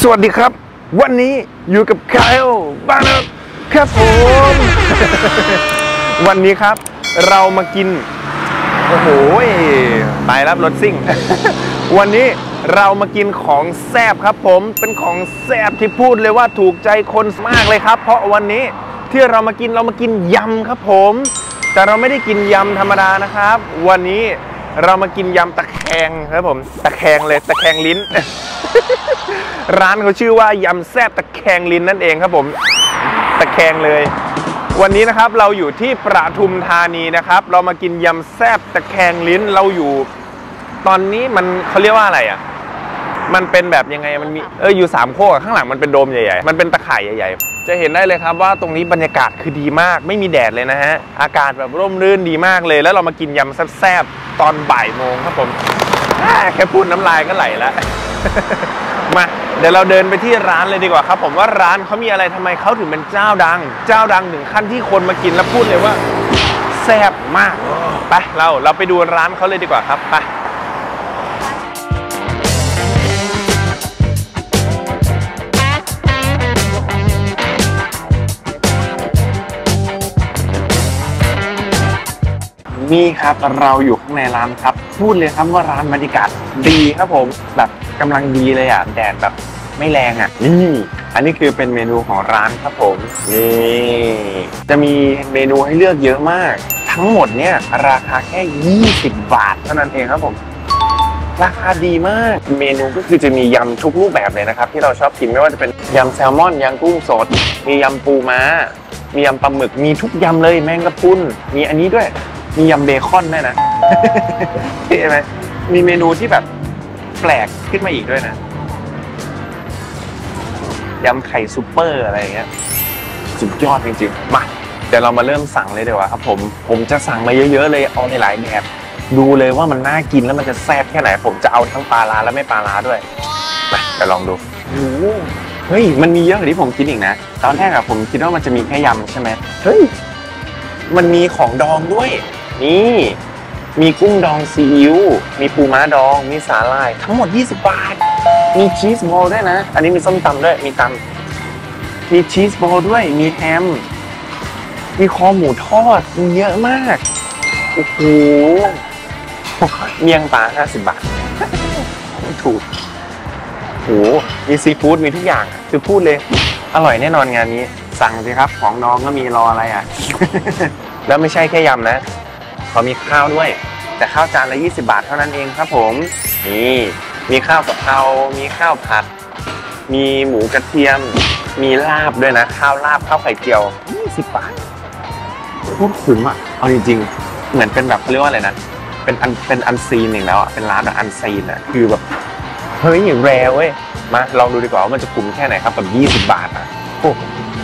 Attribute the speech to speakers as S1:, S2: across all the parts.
S1: วัสดีครับวันนี้อยู่กับคายโอบ้านครับผมวันนี้ครับเรามากินโอ้โหตายแล้วรถซิ่ง วันนี้เรามากินของแซ่บครับผมเป็นของแซ่บที่พูดเลยว่าถูกใจคนมากเลยครับเพราะวันนี้ที่เรามากินยำครับผมแต่เราไม่ได้กินยำธรรมดานะครับวันนี้เรามากินยำตะแคงครับผมตะแคงเลยตะแคงลิ้น ร้านเขาชื่อว่ายำแซ่บตะแคงลิ้นนั่นเองครับผมตะแคงเลยวันนี้นะครับเราอยู่ที่ปทุมธานีนะครับเรามากินยำแซ่บตะแคงลิ้นเราอยู่ตอนนี้มันเขาเรียกว่าอะไรอ่ะมันเป็นแบบยังไงมันมีอยู่3โคกข้างหลังมันเป็นโดมใหญ่ๆมันเป็นตะข่ายใหญ่ๆจะเห็นได้เลยครับว่าตรงนี้บรรยากาศคือดีมากไม่มีแดดเลยนะฮะอากาศแบบร่มรื่นดีมากเลยแล้วเรามากินยำแซ่บๆตอนบ่ายโมงครับผมแค่พูดน้ำลายก็ไหลแล้ว มาเดี๋ยวเราเดินไปที่ร้านเลยดีกว่าครับผมว่าร้านเขามีอะไรทำไมเขาถึงเป็นเจ้าดังถึงขั้นที่คนมากินแล้วพูดเลยว่าแซ่บมากไปเราไปดูร้านเขาเลยดีกว่าครับไปนี่ครับเราอยู่ข้างในร้านครับพูดเลยครับว่าร้านบรรยากาศดีครับผมแบบกำลังดีเลยอ่ะแดดแบบไม่แรงอ่ะนี่อันนี้คือเป็นเมนูของร้านครับผมนี่จะมีเมนูให้เลือกเยอะมากทั้งหมดเนี่ยราคาแค่20 บาทเท่านั้นเองครับผมราคาดีมากเมนูก็คือจะมียำทุกรูปแบบเลยนะครับที่เราชอบกินไม่ว่าจะเป็นยำแซลมอนยำกุ้งสดมียำปูม้ามียำปลาหมึกมีทุกยำเลยแมงกะพรุนมีอันนี้ด้วยมียำเบคอนด้วยนะเห็นไหมมีเมนูที่แบบแปลกขึ้นมาอีกด้วยนะยำไข่ซุปเปอร์อะไรอย่างเงี้ยสุดยอดจริงๆมาเดี๋ยวเรามาเริ่มสั่งเลยดีกว่าครับผมจะสั่งมาเยอะๆเลยเอาในหลายแบบดูเลยว่ามันน่ากินแล้วมันจะแซ่บแค่ไหนผมจะเอาทั้งปลาร้าและไม่ปลาร้าด้วยมาเดี๋ยวลองดูเฮ้ยมันมีเยอะกว่าที่ผมคิดอีกนะตอนแรกอะผมคิดว่ามันจะมีแค่ยำใช่ไหมเฮ้ยมันมีของดองด้วยนี่มีกุ้งดองซีอิ๊วมีปูม้าดองมีสาหร่ายทั้งหมด20 บาทมีชีสบอลด้วยนะอันนี้มีส้มตำด้วยมีชีสบอลด้วยมีแฮมมีคอหมูทอดมีเยอะมากโอ้โหเมี่ยงปลา50 บาทถูกโอ้โหมีซีฟู้ดมีทุกอย่างคือพูดเลยอร่อยแน่นอนงานนี้สั่งสิครับของน้องก็มีรออะไรอ่ะ แล้วไม่ใช่แค่ยำนะเขามีข้าวด้วยแต่ข้าวจานละ20 บาทเท่านั้นเองครับผมนี่มีข้าวกะเพรามีข้าวผัดมีหมูกระเทียมมีลาบด้วยนะข้าวลาบข้าวไข่เจียว20 บาทพูดคุ้มอ่ะเอาจริงๆเหมือนเป็นแบบเขาเรียกว่าอะไรนะเป็นอันซีนอย่างแล้วอ่ะเป็นร้านแบบอันซีนอ่ะคือแบบเฮ้ยแรร์เว้ยมาลองดูดีกว่าว่ามันจะคุ้มแค่ไหนครับแบบ20 บาทอ่ะโอ้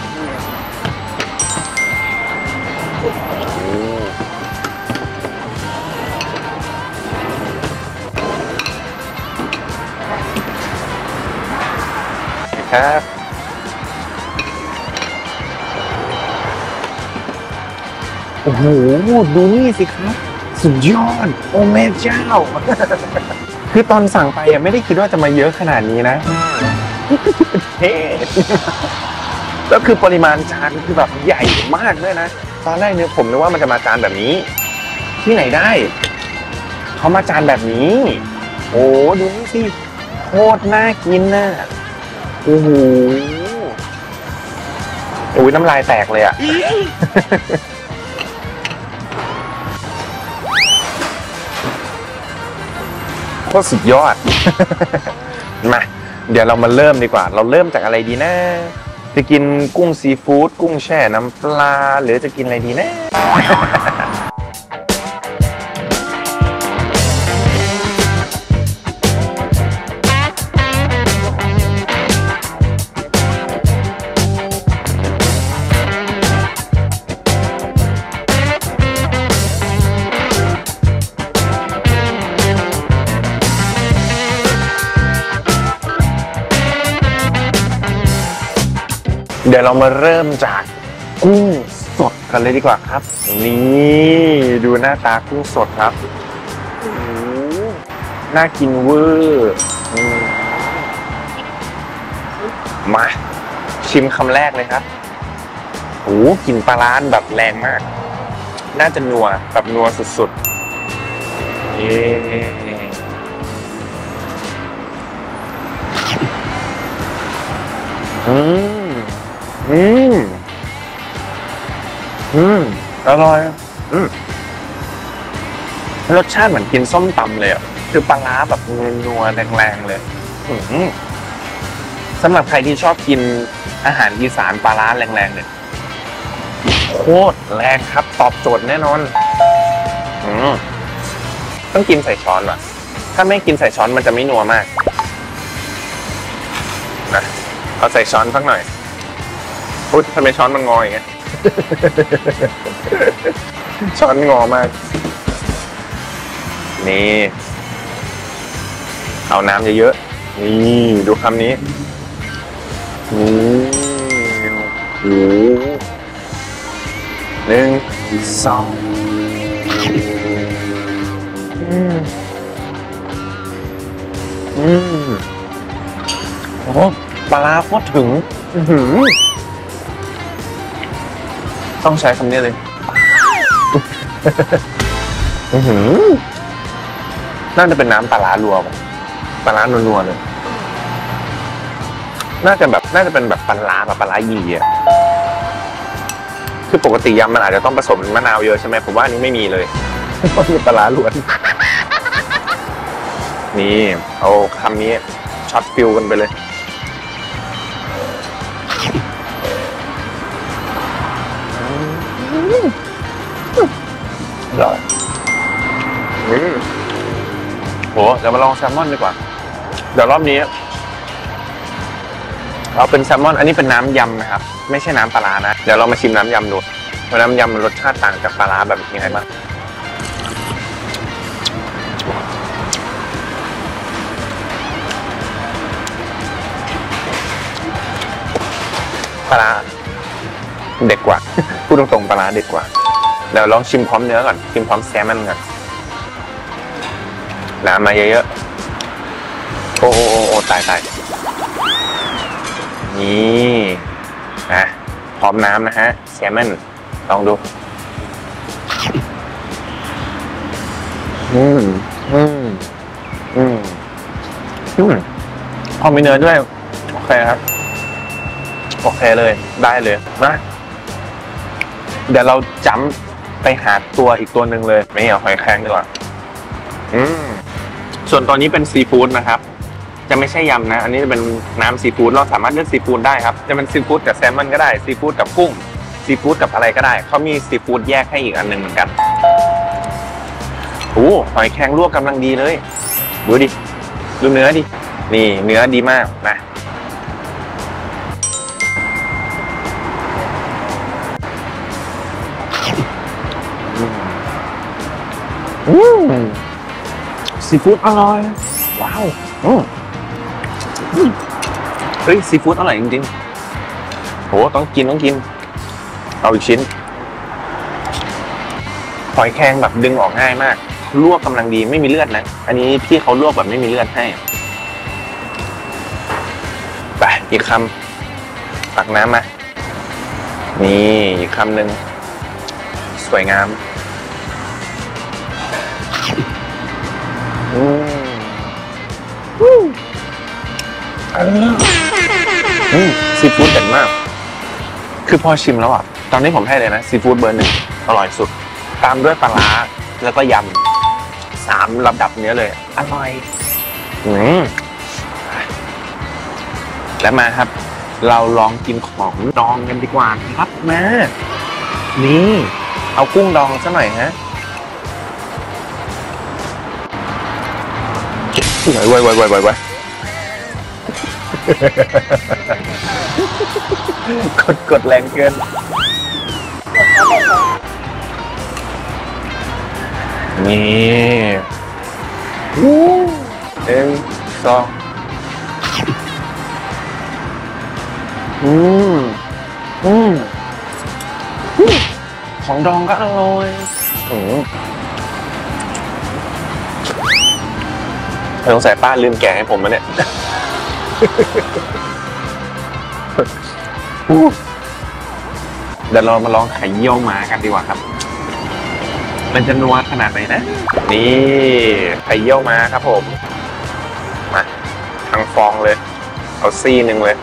S1: ครับโอ้โหดูนี่สิครับสุดยอดโอ้แม่เจ้า คือตอนสั่งไปไม่ได้คิดว่าจะมาเยอะขนาดนี้นะเท่แล้วคือปริมาณจานคือแบบใหญ่มากด้วยนะตอนแรกเนี่ยผมนึกว่ามันจะมาจานแบบนี้ที่ไหนได้เขามาจานแบบนี้โอ้ดูนี่สิโคตรน่ากินนะโอ้โหน้ำลายแตกเลยอ่ะโคตรสุดยอด มาเดี๋ยวเรามาเริ่มดีกว่าเราเริ่มจากอะไรดีนะจะกินกุ้งซีฟู้ดกุ้งแช่น้ำปลาหรือจะกินอะไรดีนะเดี๋ยวเรามาเริ่มจากกุ้งสดกันเลยดีกว่าครับนี่ดูหน้าตากุ้งสดครับน่ากินเวอร์มาชิมคำแรกเลยครับโอ้กลิ่นปลาร้าแบบแรงมากน่าจะนัวแบบนัวสุดๆเอ๊อืมอืมอร่อยรสชาติเหมือนกินส้มตำเลยอ่ะคือปลาร้าแบบนัวแรงๆเลยสำหรับใครที่ชอบกินอาหารอีสานปลาร้าแรงๆเนี่ยโคตรแรงครับตอบโจทย์แน่นอนต้องกินใส่ช้อนว่ะถ้าไม่กินใส่ช้อนมันจะไม่นัวมากนะเอาใส่ช้อนสักหน่อยอุ๊ยทำไมช้อนมันงออย่างเงี้ย ช้อนงอมากนี่เอาน้ำเยอะๆนี่ดูคำนี้โอ้โห1 2โอ้ปลาร้าโคตรถึงต้องใช้คำนี้เลยน่าจะเป็นน้ำปลาร้ารวมปลาร้านัวๆเลยน่าจะเป็นแบบปลาร้าแบบปลาร้ายีอ่ะคือปกติยำมันอาจจะต้องผสมมะนาวเยอะใช่ไหมผมว่าอันนี้ไม่มีเลยก็คือปลาร้าล้วนนี่เอาคำนี้ช็อตฟิลกันไปเลยอร่อยโหเดี๋ยวมาลองแซลมอนดีกว่าเดี๋ยวรอบนี้เราเป็นแซลมอนอันนี้เป็นน้ำยำนะครับไม่ใช่น้ำปลาร้านะเดี๋ยวเรามาชิมน้ำยำดูว่าน้ำยำมันรสชาติต่างจากปลาร้าแบบยังไงบ้างปลาร้าเด็ดกว่าพูดตรงๆปลาร้าเด็ดกว่าเดี๋ยวลองชิมพร้อมเนื้อก่อนชิมพร้อมแซลมอนก่อนน้ำมาเยอะๆโอ้ตายนี่นะพร้อมน้ำนะฮะแซลมอนลองดูพอมีเนื้อด้วยโอเคครับโอเคเลยได้เลยมาเดี๋ยวเราจั๊มไปหาตัวอีกตัวหนึ่งเลยไม่เอาหอยแครงดีกว่าส่วนตัวนี้เป็นซีฟู้ดนะครับจะไม่ใช่ยำนะอันนี้จะเป็นน้ำซีฟู้ดเราสามารถเลือกซีฟู้ดได้ครับจะเป็นซีฟู้ดกับแซลมอนก็ได้ซีฟู้ดกับกุ้งซีฟู้ดกับอะไรก็ได้เขามีซีฟู้ดแยกให้อีกอันหนึ่งเหมือนกันโอ้หอยแครงลวกกำลังดีเลยดูดิดูเนื้อดินี่เนื้อดีมากนะซีฟู้ดอร่อยว้าวเฮ้ยซีฟู้ดอร่อยจริงๆโหต้องกินเอาอีกชิ้นหอยแครงแบบดึงออกง่ายมากลวกกำลังดีไม่มีเลือดนะอันนี้พี่เขาลวกแบบไม่มีเลือดให้ไปอีกคำตักน้ำมานี่อีกคำหนึ่งสวยงามซีฟู้ดเด็ดมากคือพอชิมแล้วอ่ะตอนนี้ผมให้เลยนะซีฟู้ดเบอร์ 1อร่อยสุดตามด้วยปลาร้าแล้วก็ยำ3ลำดับเนี้ยเลยอร่อยแล้วมาครับเราลองกินของดองกันดีกว่าครับมานี่เอากุ้งดองซะหน่อยฮะไว้กดแรงเกินนี่1 2ของดองก็อร่อยสงสัยป้าลืมแกะให้ผมมาเนี่ยเดี๋ยวเรามาลองไข่เยี่ยวม้ากันดีกว่าครับมันจะนัวขนาดไหนนะนี่ไข่เยี่ยวม้าครับผมมาทั้งฟองเลยเอาซี่หนึ่งเลย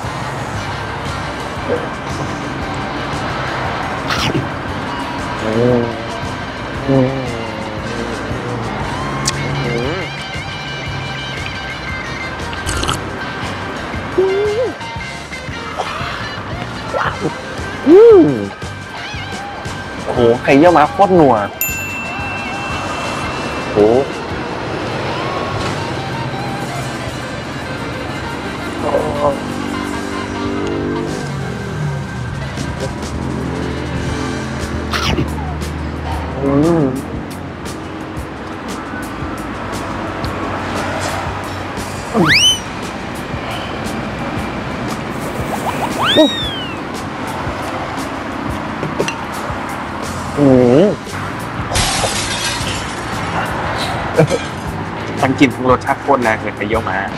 S1: โอ้โหไข่เยี่ยวม้าโคตรนัวโอ้ทั้งกินทั้งรสชาติโคตรแรงเลยไข่เยี่ยวม้า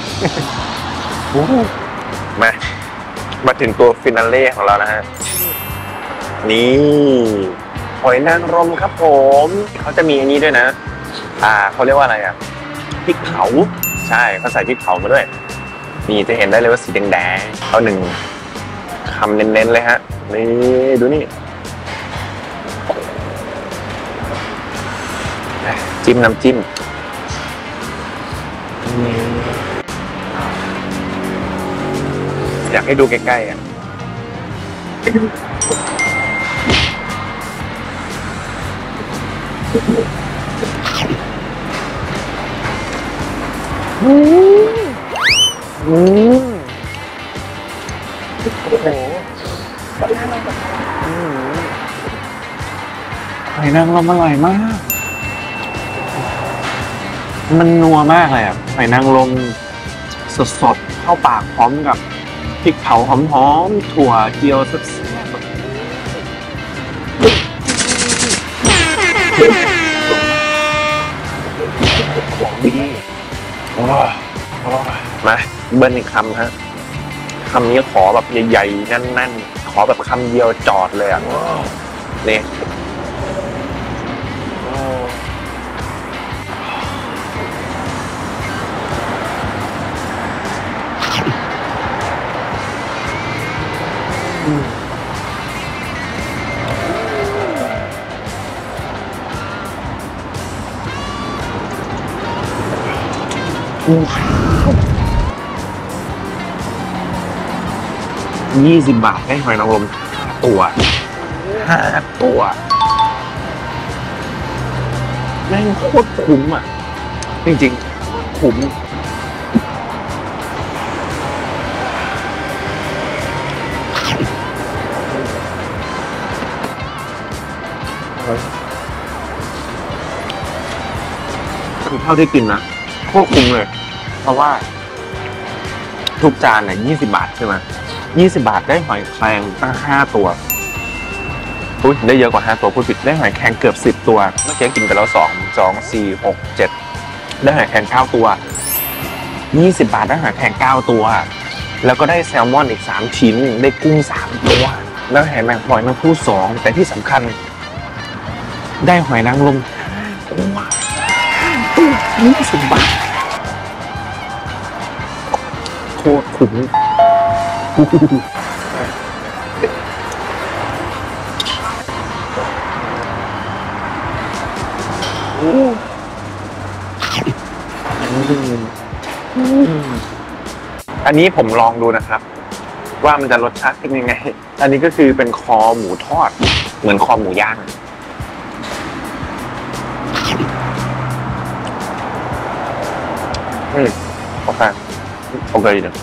S1: มาถึงตัวฟินาเล่ของเรานะฮะนี่หอยนางรมครับผมเขาจะมีอันนี้ด้วยนะเขาเรียกว่าอะไรอ่ะพริกเผาใช่เขาใส่พริกเผามาด้วยนี่จะเห็นได้เลยว่าสีแดงๆเอาหนึ่งคำเน้นๆเลยฮะนี่ดูนี่จิ้มน้ำจิ้มอยากให้ดูใกล้ๆอ่ะโอ้โหหอยนางรมอร่อยมากมันนัวมากเลยอ่ะหอยนางรมสดๆเข้าปากพร้อมกับพริกเผาหอมๆถั่วเจียวแซ่บๆของดีมาเบิ้ลอีกคำฮะคำนี้ขอแบบใหญ่ๆแน่นๆขอแบบคำเดียวจอดเลยอ่ะนี่20 บาทได้หอยนางรม5 ตัวแม่งโคตรคุ้มอ่ะจริงๆคุ้มคือเท่าที่กินนะโคตรคุ้มเลยเพราะว่าทุกจานเนี่ย20 บาทใช่ไหม20 บาทได้หอยแครงตั้ง5 ตัวอุ๊ยได้เยอะกว่า5 ตัวพูดผิดได้หอยแครงเกือบ10 ตัวเมื่อกี้กินไปแล้ว2 4 6 7ได้หอยแครง9 ตัว20 บาทได้หอยแครง9 ตัวแล้วก็ได้แซลมอนอีก3 ชิ้นได้กุ้ง3 ตัวแล้วหอยนางรม2แต่ที่สำคัญได้หอยนางรม20 บาทโคตรคุ้มอันนี้ผมลองดูนะครับว่ามันจะรสชาติเป็นยังไงอันนี้ก็คือเป็นคอหมูทอดเหมือนคอหมูย่างโอเคเดี๋ยว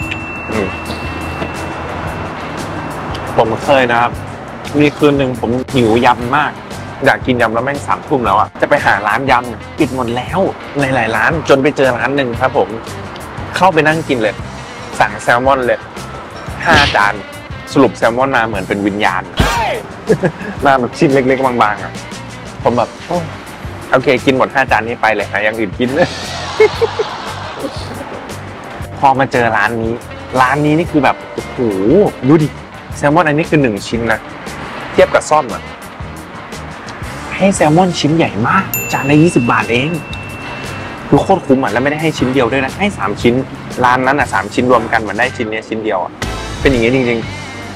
S1: ผมเคยนะครับมีคืนหนึ่งผมหิวยำมากอยากกินยำแล้วแม่ง3 ทุ่มแล้วอ่ะจะไปหาร้านยำปิดหมดแล้วในหลายร้านจนไปเจอร้านหนึ่งครับผมเข้าไปนั่งกินเลยสั่งแซลมอนเลย5 จานสรุปแซลมอนมาเหมือนเป็นวิญญาณมาแบบชิ้นเล็กๆบางๆอ่ะผมแบบโอเคกินหมด5 จานนี้ไปเลยหาอย่างอื่นกินเลยพอมาเจอร้านนี้ร้านนี้นี่คือแบบโอ้โหดูดิแซลมอนอันนี้คือ1ชิ้นนะเทียบกับซ่อมอ่ะให้แซลมอนชิ้นใหญ่มากจานละ20 บาทเองคือโคตรคุ้มอ่ะแล้วไม่ได้ให้ชิ้นเดียวด้วยนะให้3ชิ้นร้านนั้นอ่ะ3ชิ้นรวมกันเหมือนได้ชิ้นนี้ชิ้นเดียวอ่ะเป็นอย่างนี้จริงๆ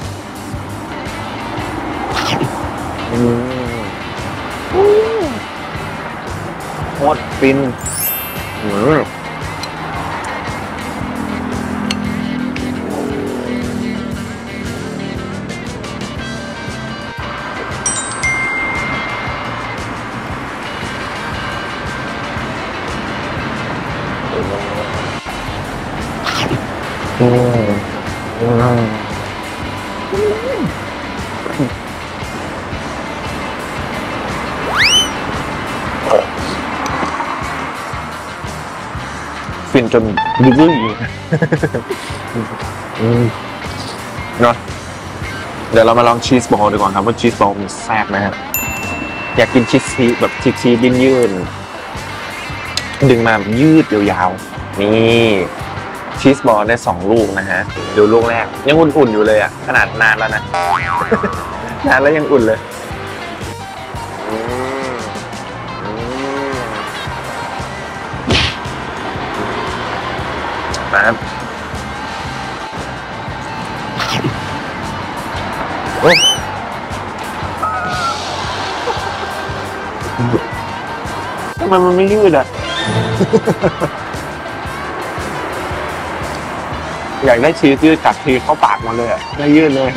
S1: โคตรฟินฟินจนดื้อเนาะเดี๋ยวเรามาลองชีสบอลดีกว่าครับว่าชีสบอลมันแซ่บไหมฮะอยากกินชีสแบบชีสดิ้นยืดดึงมายืดยาวๆนี่ชีสบอลได้2 ลูกนะฮะดูลูกแรกยังอุ่นๆอยู่เลยอ่ะขนาดนานแล้วนะนานแล้วยังอุ่นเลยนะครับโอ้ทำไมมันไม่ยืดอ่ะ อยากได้ชีสยืดกัดทีเข้าปากมาเลยอ่ะได้ยืดเลย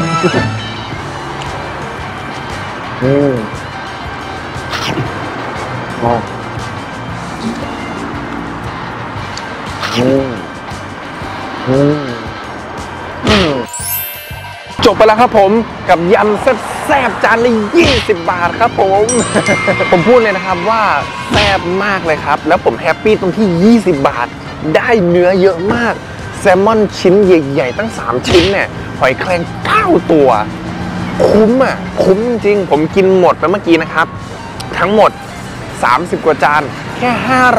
S1: โอ้จบไปแล้วครับผมกับยำแซ่บจานละ20 บาทครับผม ผมพูดเลยนะครับว่าแซ่บมากเลยครับแล้วผมแฮปปี้ตรงที่20 บาทได้เนื้อเยอะมากแซลมอนชิ้นใหญ่ๆตั้ง3ชิ้นเนี่ยหอยแครง9 ตัวคุ้มอ่ะคุ้มจริงผมกินหมดไปเมื่อกี้นะครับทั้งหมด30 กว่าจานแค่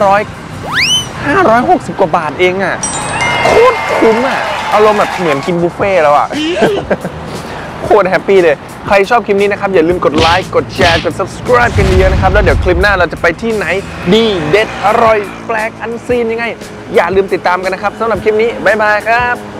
S1: 560 กว่าบาทเองอ่ะโคตรคุ้มอ่ะอารมณ์แบบเหมือนกินบุฟเฟ่แล้วอ่ะ โคตรแฮปปี้เลยใครชอบคลิปนี้นะครับอย่าลืมกดไลค์กดแชร์กด subscribe กันเยอะนะครับแล้วเดี๋ยวคลิปหน้าเราจะไปที่ไหนดีเด็ดอร่อยแปลกอันซีนยังไงอย่าลืมติดตามกันนะครับสำหรับคลิปนี้บ๊ายบายครับ